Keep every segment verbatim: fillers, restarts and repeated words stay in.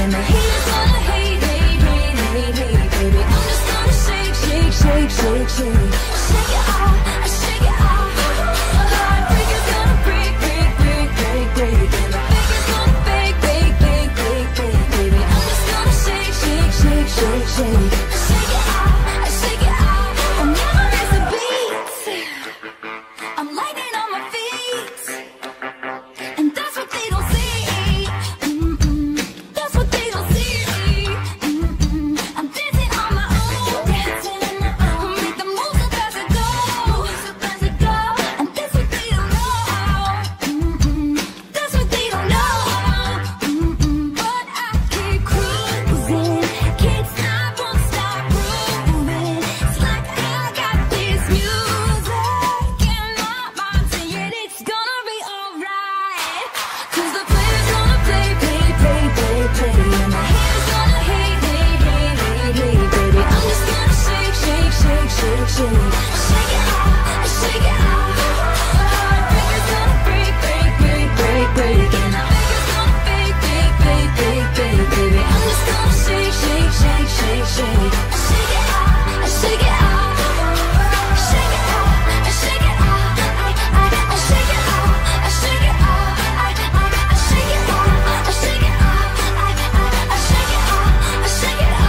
and the haters gonna hate, hate, hate, hate, hate, baby. I'm just gonna shake, shake, shake, shake, shake. Shake it off, I shake it off. Heartbreaker's gonna break, break, break, break, break. And the faker's gonna fake, fake, fake, fake, fake, baby. I'm just gonna shake, shake, shake, shake, shake. Shake it off, I shake it off. I'll never miss a beat. I'm lightning on my feet, and that's what they don't see. Mm-mm. That's what they don't see. Mm-mm. I'm dancing on my own, dancing on my own. Make the moves up as I go, moves up as I go. And that's what they don't know. Mm-mm. That's what they don't know. Mm-mm. But I keep cruising, can't stop, won't stop moving. It's like I got this music in my mind saying it's gonna be alright. 'Cause the player's gonna play, play, play, play, play. And the haters gonna hate, hate, hate, hate, hate, baby. I'm just gonna shake, shake, shake, shake, shake. Shake it off, I shake it off. Heartbreaker's gonna break, break, break, break, break. And the faker's gonna fake, fake, fake, fake, fake, baby. I'm just gonna shake, shake, shake, shake, shake. Shake it off, I shake it off. Shake it off, I shake it off. I, I, I shake it off, I shake it off. I, I, I shake it off, I shake it off. I, I, I shake it off, I shake it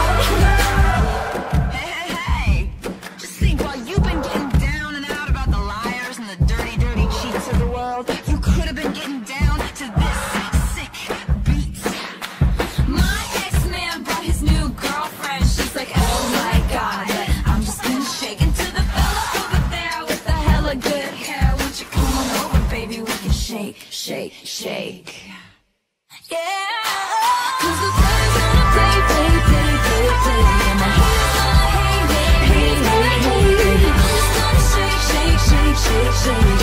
off. Hey, hey, hey! Just think, while you've been getting down and out about the liars and the dirty, dirty cheats of the world, you could have been getting down to this sick beat. My ex-man brought his new girlfriend. She's like, oh my god, but I'm just gonna shake into the fella over there with the hella good hair. Won't you come on over, baby? We can shake, shake, shake. Yeah. 'Cause the player's gonna play, play, play, play, play. And the haters gonna hate, hate, hate, hate, hate, hate. I'm just gonna shake, shake, shake, shake, shake.